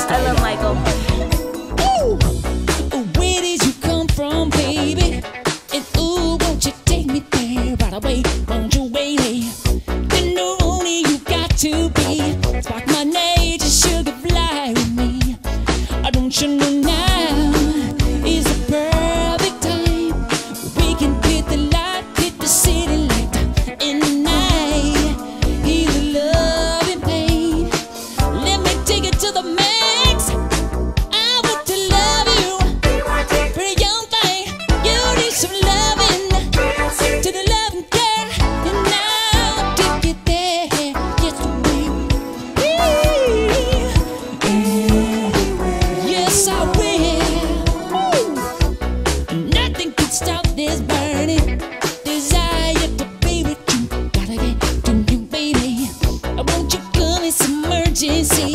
I love Michael. Ooh, where did you come from, baby? And ooh, won't you take me there right away? Won't you wait? You know only you got to be. Spark my nature, sugar, fly with me. Don't you know now is the perfect time? We can hit the light, hit the city light in the night. Heal the love and pain. Let me take it to the max. I want to love you, pretty young thing. You need some loving to the loving girl, and I'll take it there. Yes, we. Yes, I will. Nothing can stop this burning desire to be with you. Gotta get to you, baby. Won't you come? It's emergency.